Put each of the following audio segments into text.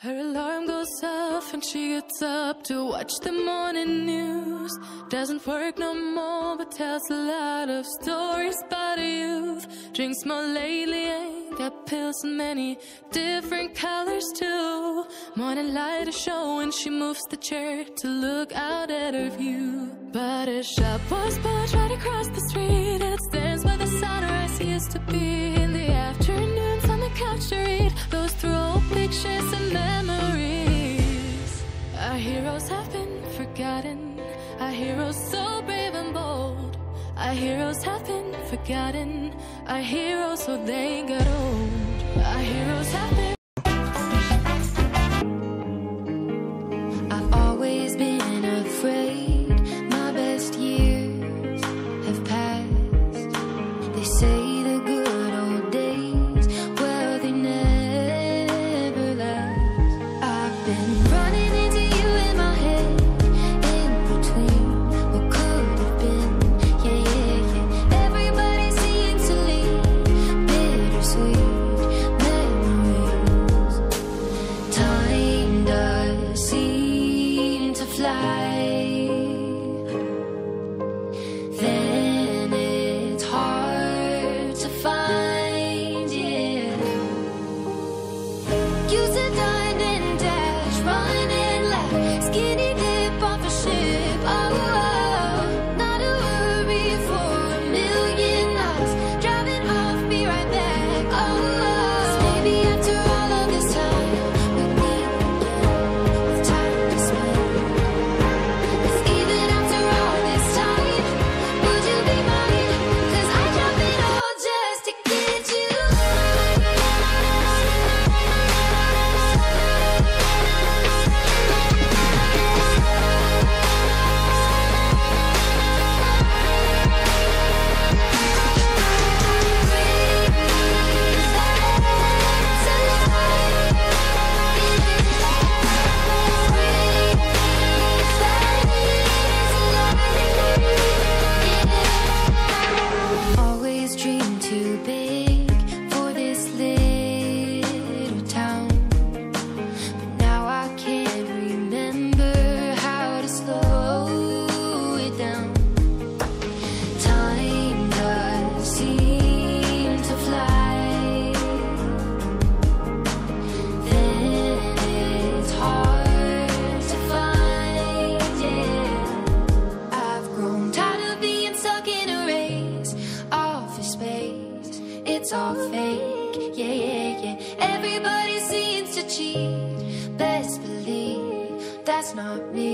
Her alarm goes off and she gets up to watch the morning news. Doesn't work no more but tells a lot of stories about her youth. Drinks more lately, ain't got pills in many different colors too. Morning light is showing, she moves the chair to look out at her view. But her shop was built right across the street, and it stands where the sunrise used to be. In the afternoons on the couch to read, goes through old pictures and memories. Our heroes have been forgotten, our heroes so brave and bold. Our heroes have been forgotten, our heroes so they got old. Our heroes have been. I've always been afraid my best years have passed. They say the good old days, well, they never last. I've been running into you in my head, in between what could have been. Yeah, yeah, yeah. Everybody seems to leave bittersweet memories. Time does seem to fly. Then it's hard to find, yeah. Used to dine and dash, run and laugh, skinny dip off a ship. Oh, oh, not a worry for a million miles. Driving off, be right back. Oh, oh. Maybe after all of this time, we meet again with time to spend. 'Cause even after all this time, would you be mine? 'Cause I jump it all just to get you. Always dreamed too big for this little town, but now I can't remember how to slow it down. Time does seem to fly. Then it's hard to find, yeah. I've grown tired of being stuck in a race, office space, it's all fake, yeah, yeah, yeah. Everybody seems to cheat, best believe that's not me.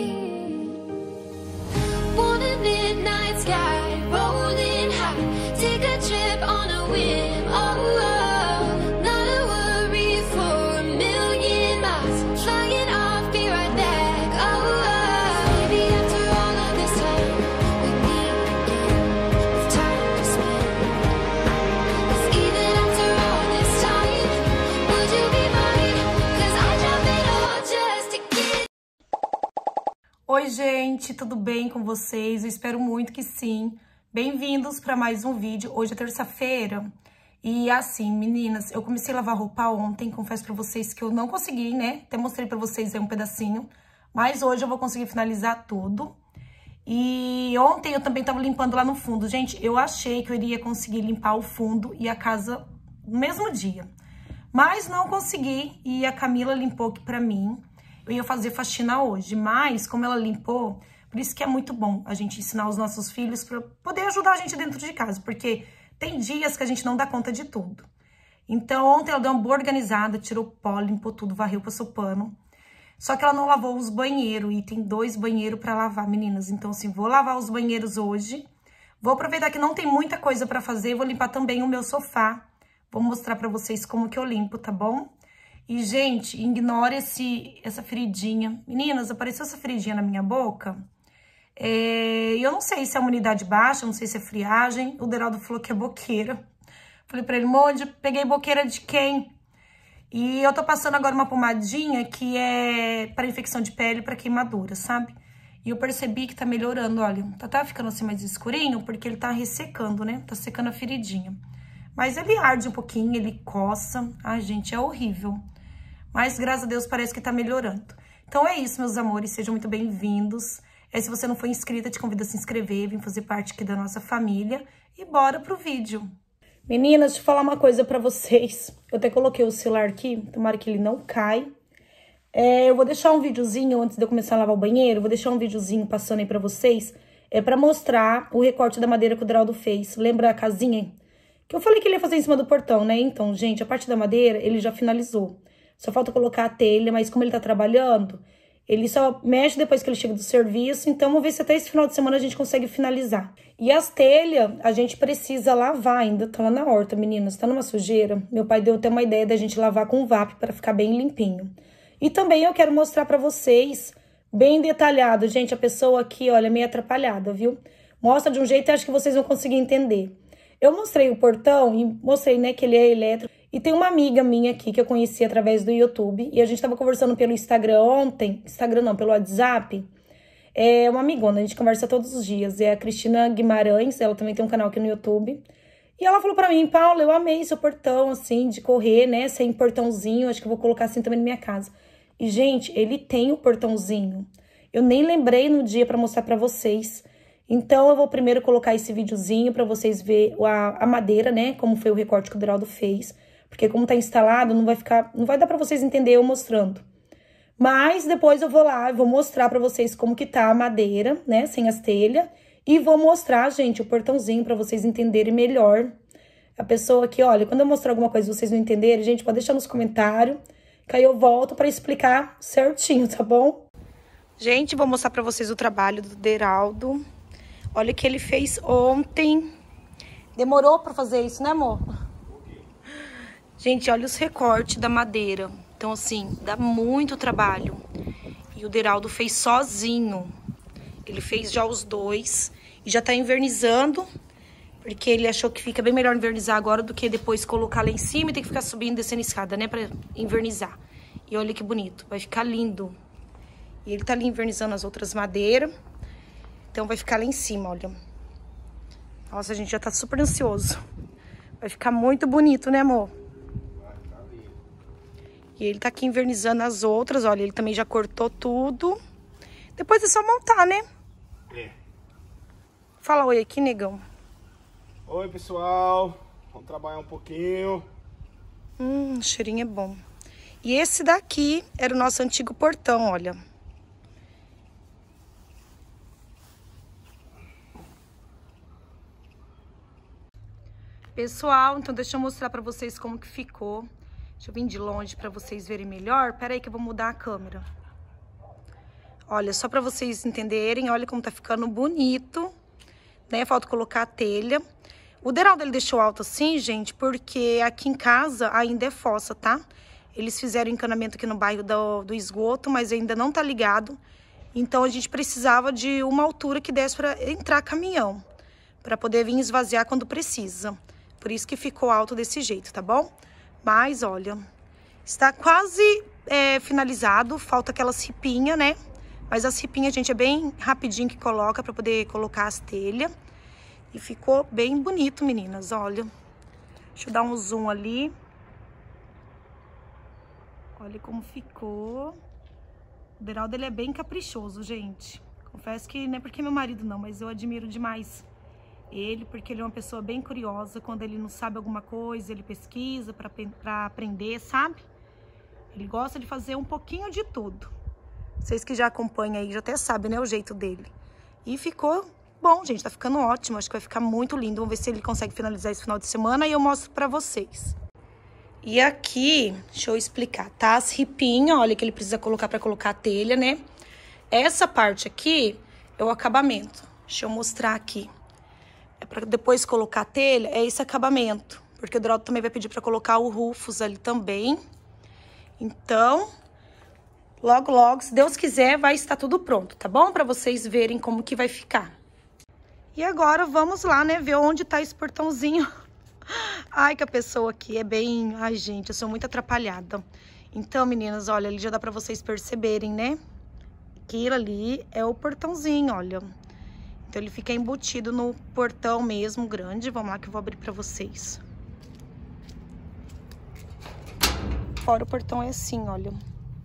Want a midnight sky, rolling high, take a trip on a whim, oh, oh. Not a worry for a million miles, flying off, be right back, oh, oh. Maybe after all of this time, we meet again with time to spend. 'Cause even after all this time, would you be mine? 'Cause I jump it all just to get. Oi, gente, tudo bem com vocês? Eu espero muito que sim. Bem-vindos para mais um vídeo. Hoje é terça-feira e assim, meninas, eu comecei a lavar roupa ontem. Confesso para vocês que eu não consegui, né? Até mostrei para vocês aí um pedacinho, mas hoje eu vou conseguir finalizar tudo. E ontem eu também tava limpando lá no fundo. Gente, eu achei que eu iria conseguir limpar o fundo e a casa no mesmo dia, mas não consegui e a Camila limpou aqui pra mim. Eu ia fazer faxina hoje, mas como ela limpou, por isso que é muito bom a gente ensinar os nossos filhos pra poder ajudar a gente dentro de casa, porque tem dias que a gente não dá conta de tudo. Então ontem ela deu uma boa organizada, tirou pó, limpou tudo, varreu, passou pano. Só que ela não lavou os banheiros e tem 2 banheiros pra lavar, meninas. Então assim, vou lavar os banheiros hoje. Vou aproveitar que não tem muita coisa pra fazer, vou limpar também o meu sofá. Vou mostrar pra vocês como que eu limpo, tá bom? E, gente, ignore essa feridinha. Meninas, apareceu essa feridinha na minha boca. Eu não sei se é imunidade baixa, não sei se é friagem. O Deraldo falou que é boqueira. Falei pra ele, Monde, peguei boqueira de quem? E eu tô passando agora uma pomadinha que é para infecção de pele, para queimadura, sabe? E eu percebi que tá melhorando, olha. Tá ficando assim mais escurinho, porque ele tá ressecando, né? Tá secando a feridinha. Mas ele arde um pouquinho, ele coça. Ai, gente, é horrível. mas graças a Deus parece que tá melhorando. Então é isso, meus amores, sejam muito bem-vindos. Se você não for inscrita, te convido a se inscrever, vir fazer parte aqui da nossa família e bora pro vídeo. Meninas, deixa eu falar uma coisa pra vocês. Eu até coloquei o celular aqui, tomara que ele não cai. Eu vou deixar um videozinho, antes de eu começar a lavar o banheiro, vou deixar um videozinho passando aí pra vocês, pra mostrar o recorte da madeira que o Deraldo fez. Lembra a casinha? Que eu falei que ele ia fazer em cima do portão, né? Então, gente, a parte da madeira, ele já finalizou. Só falta colocar a telha, mas como ele tá trabalhando, ele só mexe depois que ele chega do serviço. Então, vamos ver se até esse final de semana a gente consegue finalizar. E as telhas, a gente precisa lavar ainda. Tá lá na horta, meninas. Tá numa sujeira. Meu pai deu até uma ideia da gente lavar com VAP para ficar bem limpinho. E também eu quero mostrar pra vocês, bem detalhado. Gente, a pessoa aqui, olha, meio atrapalhada, viu? Mostra de um jeito e acho que vocês vão conseguir entender. Eu mostrei o portão e mostrei, né, que ele é elétrico. E tem uma amiga minha aqui que eu conheci através do YouTube. E a gente tava conversando pelo Instagram ontem. Instagram não, pelo WhatsApp. É uma amigona, a gente conversa todos os dias. É a Cristina Guimarães, ela também tem um canal aqui no YouTube. E ela falou pra mim, Paula, eu amei seu portão, assim, de correr, né? Sem portãozinho, acho que eu vou colocar assim também na minha casa. E, gente, ele tem o portãozinho. Eu nem lembrei no dia pra mostrar pra vocês. Então, eu vou primeiro colocar esse videozinho pra vocês verem a madeira, né? Como foi o recorte que o Deraldo fez. Porque como tá instalado, não vai dar pra vocês entenderem eu mostrando. Mas depois eu vou lá e vou mostrar pra vocês como que tá a madeira, né? Sem as telhas. E vou mostrar, gente, o portãozinho pra vocês entenderem melhor. A pessoa aqui, olha, quando eu mostrar alguma coisa e vocês não entenderem, gente, pode deixar nos comentários. Que aí eu volto pra explicar certinho, tá bom? Gente, vou mostrar pra vocês o trabalho do Deraldo. Olha o que ele fez ontem. Demorou pra fazer isso, né, amor? Gente, olha os recortes da madeira. Então, assim, dá muito trabalho. E o Deraldo fez sozinho. Ele fez já os dois. E já tá invernizando. Porque ele achou que fica bem melhor invernizar agora do que depois colocar lá em cima e ter que ficar subindo e descendo escada, né? Pra invernizar. E olha que bonito. Vai ficar lindo. E ele tá ali invernizando as outras madeiras. Então, vai ficar lá em cima, olha. Nossa, a gente já tá super ansioso. Vai ficar muito bonito, né, amor? E ele tá aqui invernizando as outras, olha, ele também já cortou tudo. Depois é só montar, né? É. Fala oi aqui, negão. Oi, pessoal. Vamos trabalhar um pouquinho. O cheirinho é bom. E esse daqui era o nosso antigo portão, olha. Pessoal, então deixa eu mostrar pra vocês como que ficou. Deixa eu vir de longe pra vocês verem melhor. Pera aí que eu vou mudar a câmera. Olha, só pra vocês entenderem, olha como tá ficando bonito. Né? Falta colocar a telha. O Deraldo, ele deixou alto assim, gente, porque aqui em casa ainda é fossa, tá? Eles fizeram encanamento aqui no bairro do esgoto, mas ainda não tá ligado. Então, a gente precisava de uma altura que desse pra entrar caminhão. Pra poder vir esvaziar quando precisa. Por isso que ficou alto desse jeito, tá bom? Mas, olha, está quase finalizado. Falta aquelas ripinhas, né? Mas as ripinhas, gente, é bem rapidinho que coloca pra poder colocar as telhas. E ficou bem bonito, meninas, olha. Deixa eu dar um zoom ali. Olha como ficou. O Deraldo, ele é bem caprichoso, gente. Confesso que não é porque é meu marido, não, mas eu admiro demais ele, porque ele é uma pessoa bem curiosa. Quando ele não sabe alguma coisa, ele pesquisa pra aprender, sabe? Ele gosta de fazer um pouquinho de tudo. Vocês que já acompanham aí, já até sabem, né, o jeito dele. E ficou bom, gente, tá ficando ótimo. Acho que vai ficar muito lindo. Vamos ver se ele consegue finalizar esse final de semana e eu mostro pra vocês. E aqui, deixa eu explicar, tá? As ripinhas, olha, que ele precisa colocar pra colocar a telha, né? Essa parte aqui é o acabamento. Deixa eu mostrar aqui. É pra depois colocar a telha, é esse acabamento. Porque o Deraldo também vai pedir pra colocar o Rufus ali também. Então, logo, logo, se Deus quiser, vai estar tudo pronto, tá bom? Pra vocês verem como que vai ficar. E agora, vamos lá, né? Ver onde tá esse portãozinho. Ai, que a pessoa aqui é bem... Ai, gente, eu sou muito atrapalhada. Então, meninas, olha, ali já dá pra vocês perceberem, né? Aquilo ali é o portãozinho, olha. Então, ele fica embutido no portão mesmo, grande. Vamos lá que eu vou abrir pra vocês. fora o portão é assim, olha.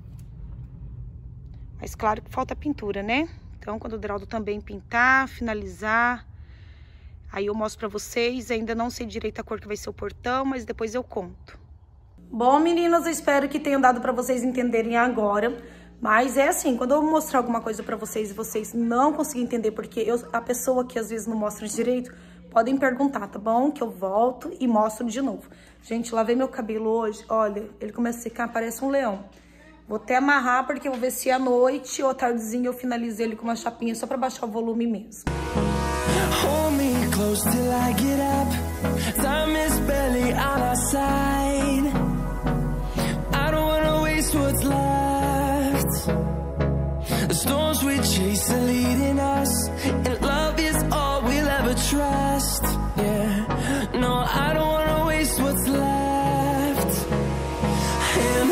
Mas claro que falta pintura, né? Então, quando o Deraldo também pintar, finalizar, aí eu mostro pra vocês. Ainda não sei direito a cor que vai ser o portão, mas depois eu conto. Bom, meninas, eu espero que tenham dado pra vocês entenderem agora. Mas é assim, quando eu mostrar alguma coisa pra vocês e vocês não conseguirem entender, porque a pessoa que às vezes não mostra direito, podem perguntar, tá bom? Que eu volto e mostro de novo. Gente, lavei meu cabelo hoje, olha, ele começa a secar, parece um leão. Vou até amarrar, porque eu vou ver se à noite ou tardezinha eu finalizo ele com uma chapinha só pra baixar o volume mesmo. Hold me close till I get up. Time is barely on our side. I don't wanna waste what's left. The storms we chase are leading us, and love is all we'll ever trust. Yeah, no, I don't wanna waste what's left. And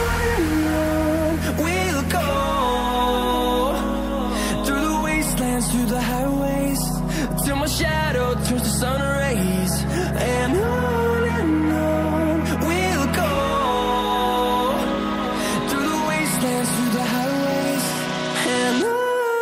on we'll go, through the wastelands, through the highways, till my shadow turns to sun rays. And on we'll go, through the wastelands, through the highways, and on we'll go.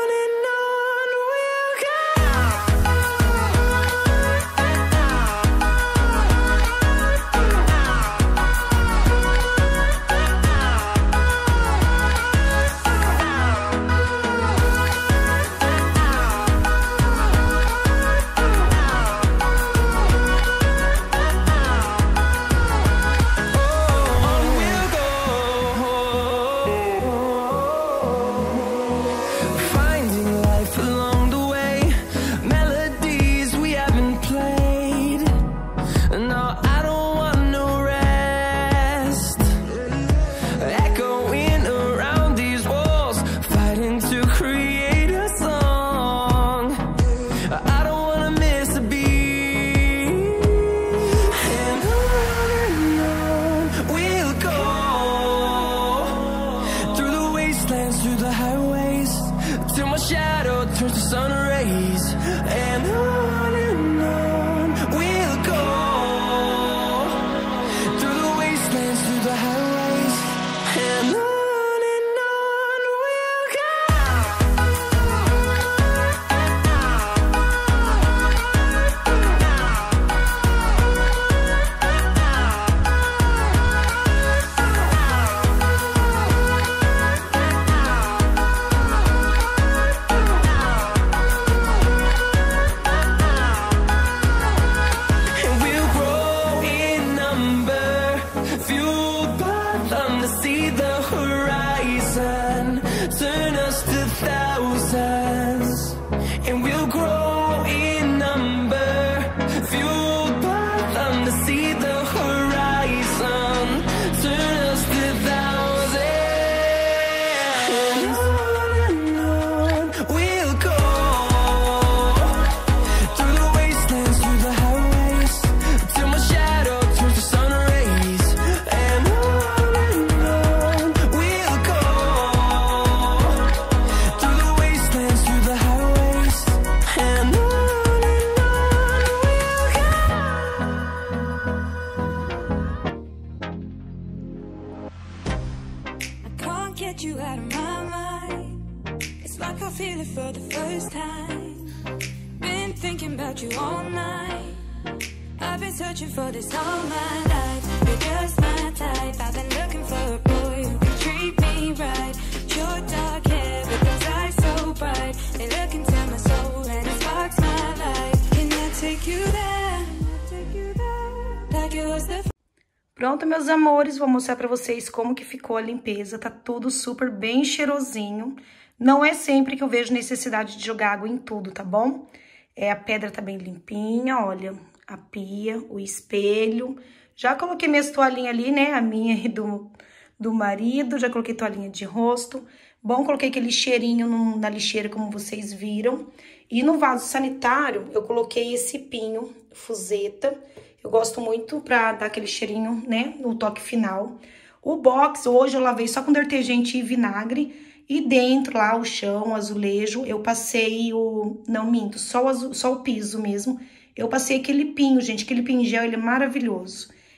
Finding life along the way, melodies we haven't played. No, I don't want no rest. Echoing around these walls, fighting to create a song. I don't wanna miss a beat. And on we'll go, through the wastelands, through the highways, till my shadow turns to sun rays. And on we'll go, through the wastelands, through the highways, and on we'll go. And we'll grow in number, fueled by them to see the horizon, turn us to thousands. And we'll grow in number, fueled by them to see the horizon, turn us to thousands. And on we'll go, through the wastelands, through the highways, till my shadow turns to sun rays. And on we'll go, through the wastelands, through the highways, and on we'll go. I can't get you out of my mind. It's like I feel it for the first time. Been thinking about you all night. I've been searching for this all my life. You're just my type. I've been looking for a boy who can treat me right. Your dark hair with those eyes so bright. They look into my soul and it sparks my life. Can I take you there? Like it was the Pronto, meus amores, vou mostrar pra vocês como que ficou a limpeza. Tá tudo super bem cheirosinho. Não é sempre que eu vejo necessidade de jogar água em tudo, tá bom? A pedra tá bem limpinha, olha, a pia, o espelho. Já coloquei minhas toalhinhas ali, né? A minha e do marido, já coloquei toalhinha de rosto. Bom, coloquei aquele cheirinho na lixeira, como vocês viram. E no vaso sanitário, eu coloquei esse pinho, fuseta. Eu gosto muito pra dar aquele cheirinho, né, no toque final. O box, hoje eu lavei só com detergente e vinagre. E dentro lá, o chão, o azulejo, eu passei não minto, só o piso mesmo. Eu passei aquele pinho, gente, aquele pinho gel, ele é maravilhoso.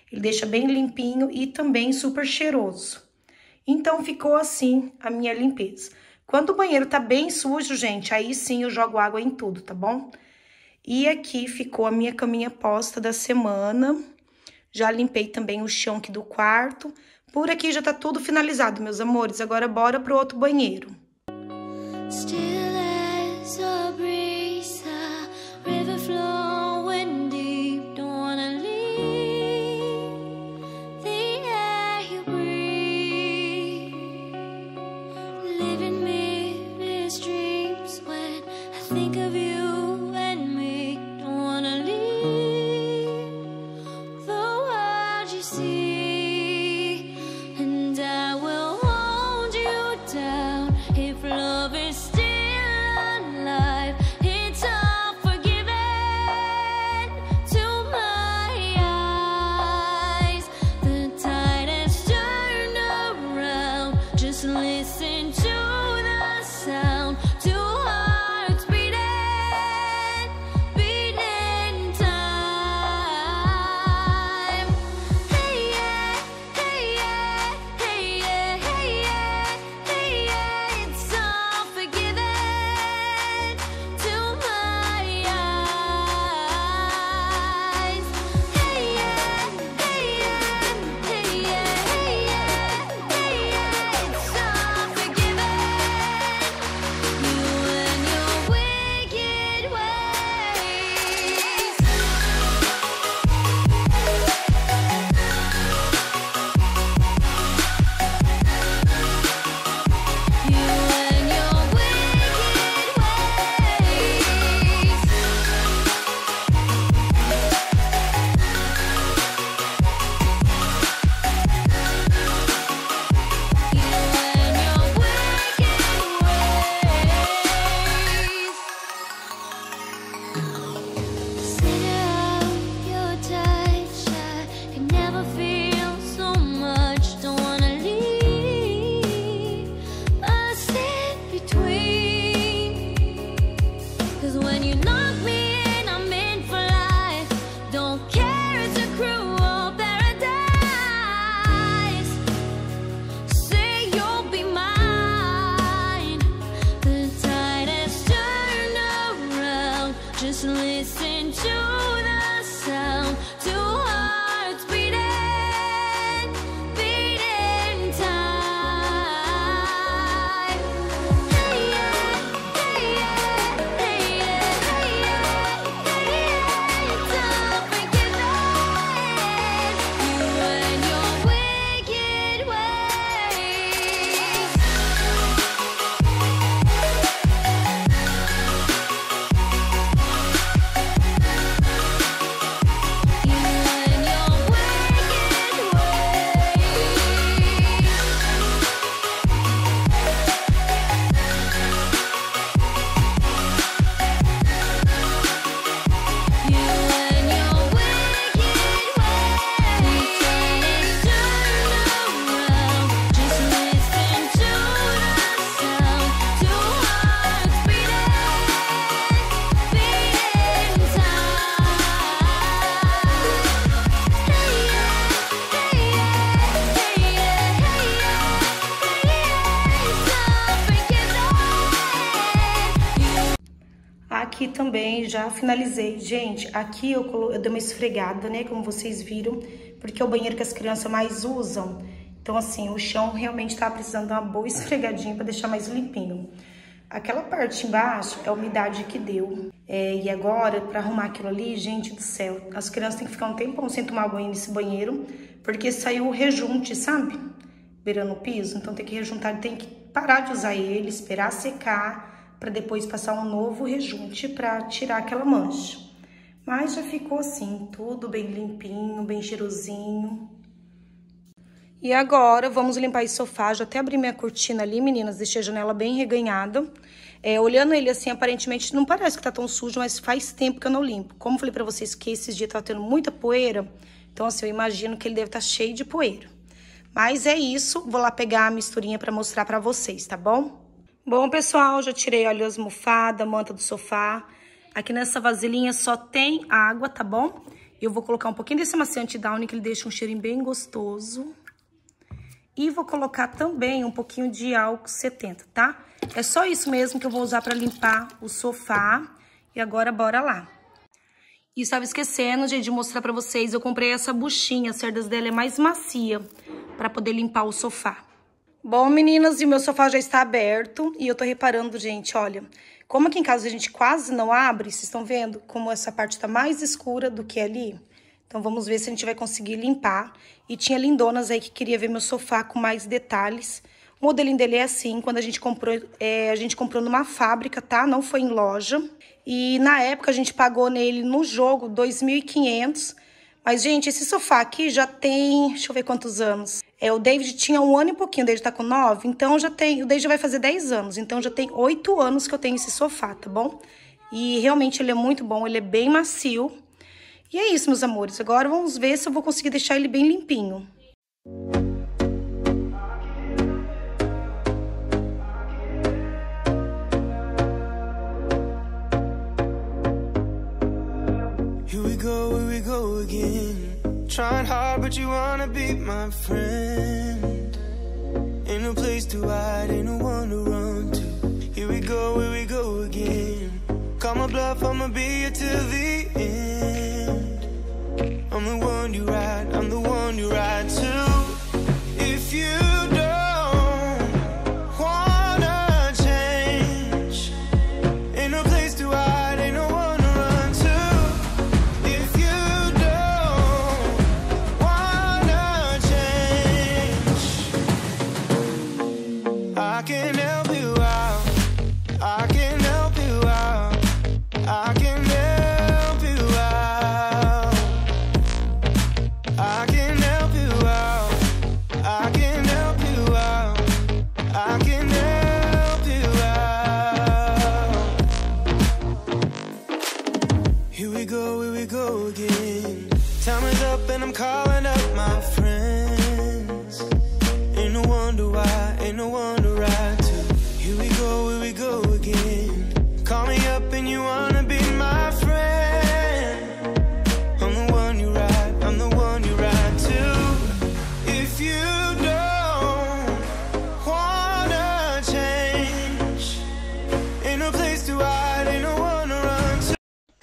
Ele deixa bem limpinho e também super cheiroso. Então, ficou assim a minha limpeza. Quando o banheiro tá bem sujo, gente, aí sim eu jogo água em tudo, tá bom? E aqui ficou a minha caminha posta da semana. Já limpei também o chão aqui do quarto. Por aqui já tá tudo finalizado, meus amores. Agora bora pro outro banheiro. Still as a breeze, a river flowing deep, don't wanna leave the air you breathe, living me dreams when I think of you and me, don't wanna leave the world you see, and I will hold you down if love is still alive. It's all forgiven to my eyes. The tide has turned around. Just listen to the sound. Two hearts beating, beating time. Hey yeah, hey yeah, hey yeah, hey yeah, hey yeah. It's all forgiven to my eyes. Hey yeah, hey yeah, hey yeah, hey yeah, hey yeah. It's all forgiven. You and your wicked ways. You and your wicked ways. You and your wicked ways. Center of your touch, I can never feel so much. Don't wanna leave us in between. 'Cause when you knock me in, I'm in for life. Don't care, it's a cruel paradise. Say you'll be mine. The tide has turned around. Just listen to the sound. Two hearts beating, beating time. Hey yeah, hey yeah, hey yeah, hey yeah, hey yeah. It's all forgiven. You and your wicked ways. You and your wicked ways. You and your wicked ways. Turn around. Just listen to the sound. Two hearts beating, beating time. Hey yeah, hey yeah, hey yeah, hey yeah, hey yeah. It's all forgiven. Aqui também já finalizei. Gente, aqui eu dei uma esfregada, né? Como vocês viram, porque é o banheiro que as crianças mais usam. Então, assim, o chão realmente tá precisando de uma boa esfregadinha pra deixar mais limpinho. Aquela parte embaixo é a umidade que deu. E agora, pra arrumar aquilo ali, gente do céu, as crianças têm que ficar um tempão sem tomar banho nesse banheiro, porque saiu o rejunte, sabe? Beirando o piso. Então tem que rejuntar, tem que parar de usar ele, esperar secar, pra depois passar um novo rejunte pra tirar aquela mancha. Mas já ficou assim, tudo bem limpinho, bem cheirosinho. E agora, vamos limpar esse sofá. Já até abri minha cortina ali, meninas, deixei a janela bem reganhada. Olhando ele assim, aparentemente não parece que tá tão sujo, mas faz tempo que eu não limpo. Como eu falei pra vocês que esses dias tava tendo muita poeira, então assim, eu imagino que ele deve estar cheio de poeira. Mas é isso, vou lá pegar a misturinha pra mostrar pra vocês, tá bom? Bom, pessoal, já tirei, olha, as almofadas, a manta do sofá. Aqui nessa vasilhinha só tem água, tá bom? Eu vou colocar um pouquinho desse amaciante Downy, que ele deixa um cheirinho bem gostoso. E vou colocar também um pouquinho de álcool 70, tá? É só isso mesmo que eu vou usar pra limpar o sofá. E agora, bora lá. E estava esquecendo, gente, de mostrar pra vocês. Eu comprei essa buchinha, a cerdas dela é mais macia, pra poder limpar o sofá. Bom, meninas, e o meu sofá já está aberto. E eu tô reparando, gente, olha... Como aqui em casa a gente quase não abre, vocês estão vendo como essa parte tá mais escura do que ali? Então, vamos ver se a gente vai conseguir limpar. E tinha lindonas aí que queria ver meu sofá com mais detalhes. O modelinho dele é assim, quando a gente comprou numa fábrica, tá? Não foi em loja. E na época a gente pagou nele no jogo R$ 2.500. Mas, gente, esse sofá aqui já tem, deixa eu ver quantos anos. O David tinha 1 ano e pouquinho, o David tá com 9, então já tem, o David já vai fazer 10 anos, então já tem 8 anos que eu tenho esse sofá, tá bom? E realmente ele é muito bom, ele é bem macio. E é isso, meus amores, agora vamos ver se eu vou conseguir deixar ele bem limpinho. Here we go again. Trying hard, but you wanna be my friend. Ain't no place to hide, ain't no one to run to. Here we go again. Call my bluff, I'ma be here till the end. I'm the one you ride, I'm the one you ride to. If you don't wanna change, ain't no place to hide, ain't no one to run to. If you don't wanna change, I can help you out, I can help you out, I can help you out, I can help you out, I can help you out, I can help you out. Here we go again. Time is up and I'm calling up my friends. Ain't no wonder why, ain't no one to ride to. Here we go again. Call me up and you wanna be my friend. I'm the one you ride, I'm the one you ride to. If you don't wanna change, ain't no place to hide, ain't no one to run to.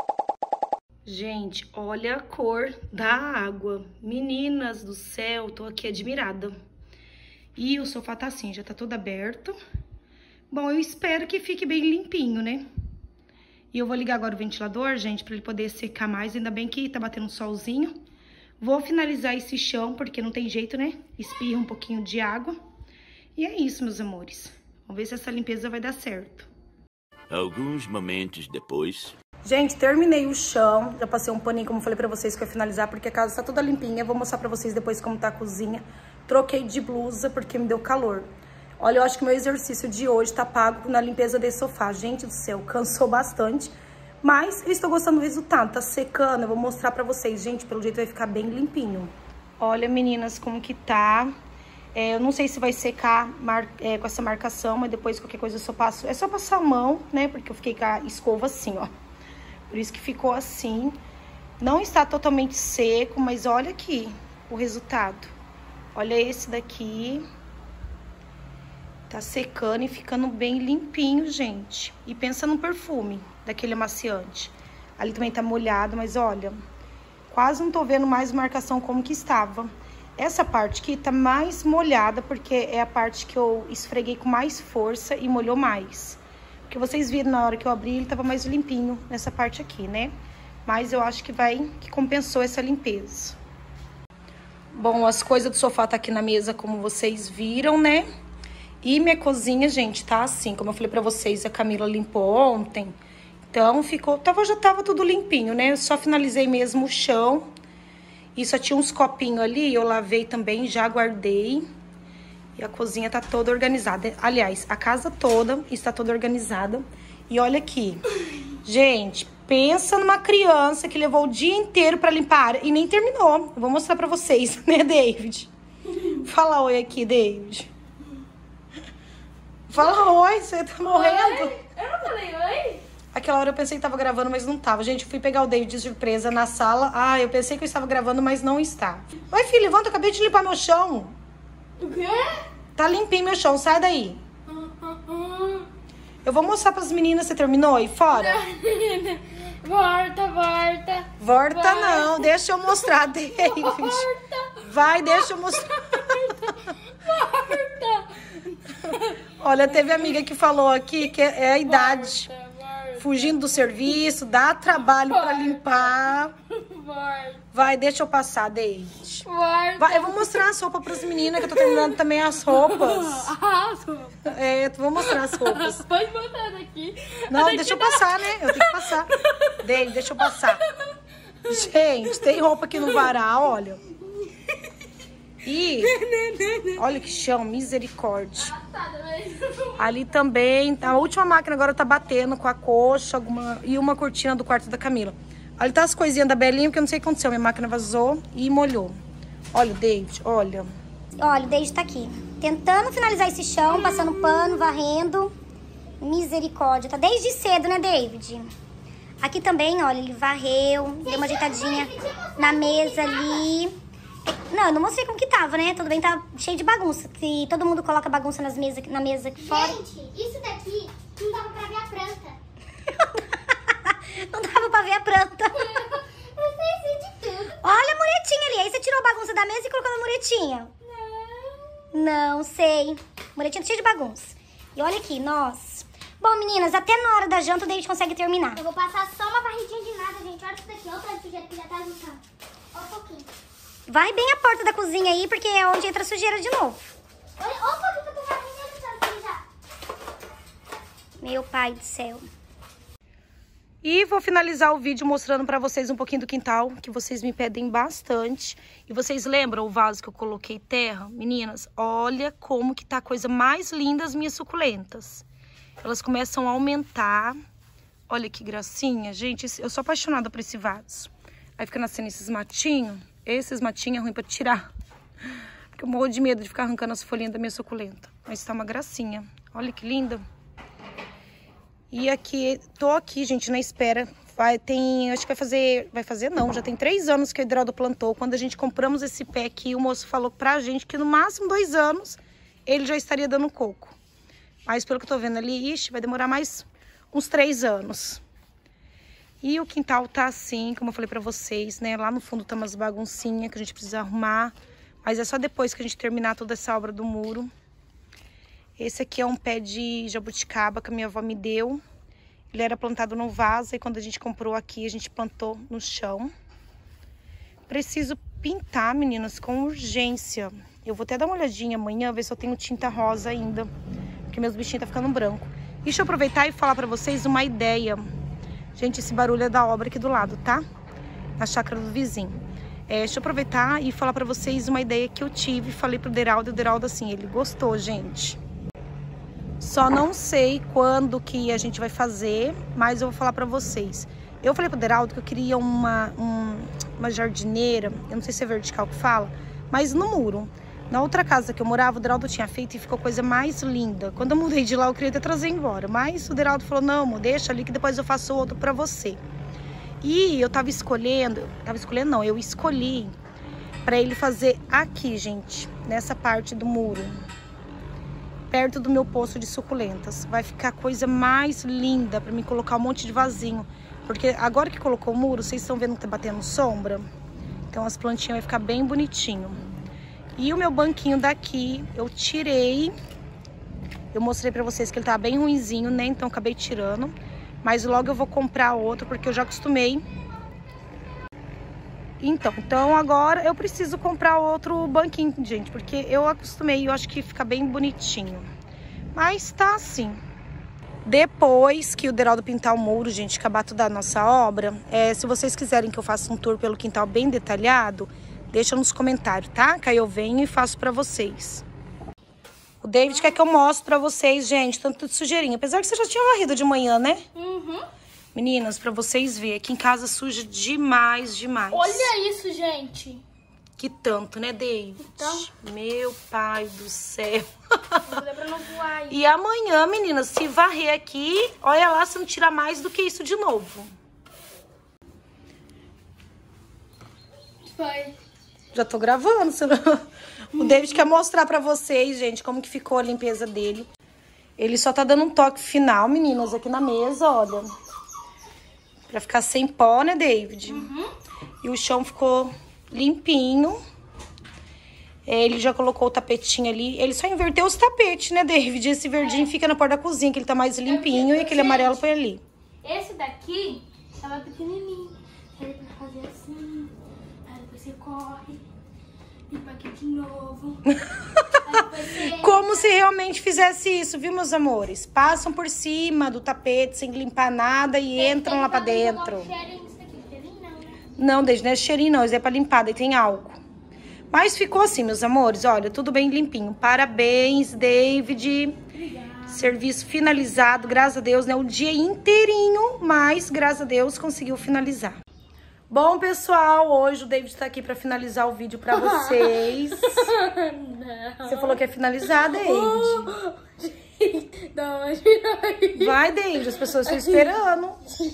Gente, olha a cor da água. Meninas do céu, tô aqui admirada. E o sofá tá assim, já tá todo aberto. Bom, eu espero que fique bem limpinho, né? E eu vou ligar agora o ventilador, gente, pra ele poder secar mais. Ainda bem que tá batendo um solzinho. Vou finalizar esse chão, porque não tem jeito, né? Espirra um pouquinho de água. E é isso, meus amores. Vamos ver se essa limpeza vai dar certo. Alguns momentos depois... Gente, terminei o chão, já passei um paninho, como eu falei pra vocês, que eu ia finalizar, porque a casa tá toda limpinha. Vou mostrar pra vocês depois como tá a cozinha. Troquei de blusa, porque me deu calor. Olha, eu acho que o meu exercício de hoje tá pago na limpeza desse sofá. Gente do céu, cansou bastante. Mas eu estou gostando do resultado, tá secando. Eu vou mostrar pra vocês, gente, pelo jeito vai ficar bem limpinho. Olha, meninas, como que tá. Eu não sei se vai secar com essa marcação, mas depois qualquer coisa eu só passo... É só passar a mão, né, porque eu fiquei com a escova assim, ó. Por isso que ficou assim. Não está totalmente seco, mas olha aqui o resultado. Olha esse daqui. Tá secando e ficando bem limpinho, gente. E pensa no perfume daquele amaciante. Ali também tá molhado, mas olha, quase não tô vendo mais marcação como que estava. Essa parte aqui tá mais molhada, porque é a parte que eu esfreguei com mais força e molhou mais. Porque vocês viram na hora que eu abri, ele tava mais limpinho nessa parte aqui, né? Mas eu acho que compensou essa limpeza. Bom, as coisas do sofá tá aqui na mesa, como vocês viram, né? E minha cozinha, gente, tá assim, como eu falei pra vocês, a Camila limpou ontem. Então, já tava tudo limpinho, né? Eu só finalizei mesmo o chão. E só tinha uns copinhos ali, eu lavei também, já guardei. E a cozinha tá toda organizada. Aliás, a casa toda está toda organizada. E olha aqui. Gente, pensa numa criança que levou o dia inteiro pra limpar a área e nem terminou. Eu vou mostrar pra vocês, né, David? Fala oi aqui, David. Fala oi, você tá morrendo. Oi? Eu não falei oi? Aquela hora eu pensei que tava gravando, mas não tava. Gente, eu fui pegar o David de surpresa na sala. Ah, eu pensei que eu estava gravando, mas não está. Oi, filho, levanta, eu acabei de limpar meu chão. O quê? Tá limpinho meu chão, sai daí. Eu vou mostrar pras meninas, você terminou aí fora? Volta. Volta não, deixa eu mostrar, David. Vai, deixa eu mostrar. Olha, teve amiga que falou aqui que é a idade. Fugindo do serviço, dá trabalho pra limpar. Vai, deixa eu passar, David. Vai, eu vou mostrar as roupas pras meninas, que eu tô terminando também as roupas. É, vou mostrar as roupas. Pode botar daqui. Não, deixa eu passar, né? Eu tenho que passar. David, deixa eu passar. Gente, tem roupa aqui no varal, olha. E olha que chão, misericórdia. Ali também, a última máquina agora tá batendo com a coxa e uma cortina do quarto da Camila. Ali tá as coisinhas da Belinha, porque eu não sei o que aconteceu. Minha máquina vazou e molhou. Olha o David, olha. Olha, o David tá aqui, tentando finalizar esse chão, passando pano, varrendo. Misericórdia, tá desde cedo, né, David? Aqui também, olha, ele varreu, deu uma ajeitadinha na mesa ali. Não, eu não mostrei como que tava, né? Tudo bem, tá cheio de bagunça. Se todo mundo coloca bagunça na mesa aqui fora. Gente, isso daqui não dava pra ver a planta. Não dava pra ver a planta. Eu sei de tudo. Olha a muretinha ali. Aí você tirou a bagunça da mesa e colocou na muretinha. Não sei. Muretinha tá cheia de bagunça. E olha aqui, nossa. Bom, meninas, até na hora da janta o David consegue terminar. Eu vou passar só uma varridinha de nada, gente. Olha isso daqui. Olha o tanto de sujeira que já tá juntando. Olha um pouquinho. Vai bem a porta da cozinha aí, porque é onde entra a sujeira de novo. Olha um pouquinho que eu tô varrendo aqui já. Meu pai do céu. E vou finalizar o vídeo mostrando pra vocês um pouquinho do quintal, que vocês me pedem bastante. E vocês lembram o vaso que eu coloquei terra? Meninas, olha como que tá a coisa mais linda as minhas suculentas. Elas começam a aumentar. Olha que gracinha. Gente, eu sou apaixonada por esse vaso. Aí fica nascendo esses matinhos. Esses matinhos é ruim pra tirar. Porque eu morro de medo de ficar arrancando as folhinhas da minha suculenta. Mas tá uma gracinha. Olha que linda. E aqui, tô aqui, gente, na espera. Acho que vai fazer não, já tem 3 anos que o Hidraldo plantou. Quando a gente compramos esse pé aqui, o moço falou pra gente que no máximo 2 anos ele já estaria dando coco. Mas pelo que eu tô vendo ali, ixi, vai demorar mais uns 3 anos. E o quintal tá assim, como eu falei pra vocês, né? Lá no fundo tá umas baguncinhas que a gente precisa arrumar. Mas é só depois que a gente terminar toda essa obra do muro. Esse aqui é um pé de jabuticaba que a minha avó me deu. Ele era plantado no vaso e quando a gente comprou aqui, a gente plantou no chão. Preciso pintar, meninas, com urgência. Eu vou até dar uma olhadinha amanhã, ver se eu tenho tinta rosa ainda. Porque meus bichinhos tá ficando branco. E deixa eu aproveitar e falar pra vocês uma ideia. Gente, esse barulho é da obra aqui do lado, tá? Na chácara do vizinho. Deixa eu aproveitar e falar pra vocês uma ideia que eu tive. Falei pro Deraldo, e o Deraldo assim, ele gostou, gente. Só não sei quando que a gente vai fazer, mas eu vou falar pra vocês. Eu falei pro Deraldo que eu queria uma jardineira, eu não sei se é vertical que fala, mas no muro. Na outra casa que eu morava, o Deraldo tinha feito e ficou a coisa mais linda. Quando eu mudei de lá, eu queria até trazer embora. Mas o Deraldo falou, não, amor, deixa ali que depois eu faço outro pra você. E eu eu escolhi pra ele fazer aqui, gente, nessa parte do muro. Perto do meu poço de suculentas. Vai ficar a coisa mais linda pra mim colocar um monte de vasinho. Porque agora que colocou o muro, vocês estão vendo que tá batendo sombra? Então as plantinhas vai ficar bem bonitinho. E o meu banquinho daqui, eu tirei. Eu mostrei pra vocês que ele tá bem ruinzinho, né? Então acabei tirando. Mas logo eu vou comprar outro, porque eu já acostumei. Então agora eu preciso comprar outro banquinho, gente. Porque eu acostumei e eu acho que fica bem bonitinho. Mas tá assim. Depois que o Deraldo pintar o muro, gente, acabar toda a nossa obra, se vocês quiserem que eu faça um tour pelo quintal bem detalhado, deixa nos comentários, tá? Que aí eu venho e faço pra vocês. O David quer que eu mostre pra vocês, gente, tanto de sujeirinha. Apesar que você já tinha varrido de manhã, né? Uhum. Meninas, pra vocês verem, aqui em casa suja demais, demais. Olha isso, gente. Que tanto, né, David? Então. Meu pai do céu. Não dá pra não voar aí. E amanhã, meninas, se varrer aqui, olha lá se não tirar mais do que isso de novo. Foi. Já tô gravando. O David quer mostrar pra vocês, gente, como que ficou a limpeza dele. Ele só tá dando um toque final, meninas, aqui na mesa, olha. Pra ficar sem pó, né, David? Uhum. E o chão ficou limpinho. Ele já colocou o tapetinho ali. Ele só inverteu os tapetes, né, David? Esse verdinho fica na porta da cozinha, que ele tá mais limpinho. E aquele amarelo põe ali. Esse daqui tava pequenininho. Aí pra fazer assim. Aí depois você corre. Limpa aqui de novo. Aí depois você... Como se realmente fizesse isso, viu, meus amores? Passam por cima do tapete sem limpar nada e entram lá pra dentro. Não, David, não é cheirinho não, isso é pra limpar, daí tem álcool. Mas ficou assim, meus amores, olha, tudo bem limpinho. Parabéns, David. Obrigada. Serviço finalizado, graças a Deus, né? O dia inteirinho, mas graças a Deus conseguiu finalizar. Bom, pessoal, hoje o David tá aqui pra finalizar o vídeo pra vocês. Não. Você falou que ia finalizar, David. Não, Vai, David, as pessoas estão esperando.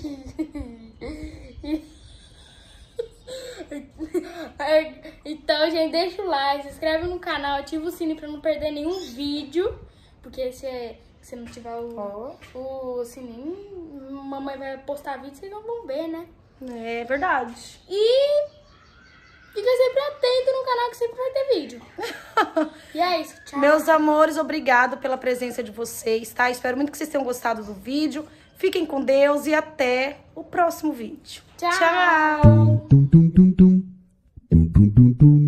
Então, gente, deixa o like, se inscreve no canal, ativa o sininho pra não perder nenhum vídeo. Porque se não tiver o sininho, mamãe vai postar vídeo, vocês não vão ver, né? É verdade. E fica sempre atento no canal que sempre vai ter vídeo. E é isso, tchau. Meus amores, obrigado pela presença de vocês, tá? Espero muito que vocês tenham gostado do vídeo. Fiquem com Deus e até o próximo vídeo. Tchau. Tchau.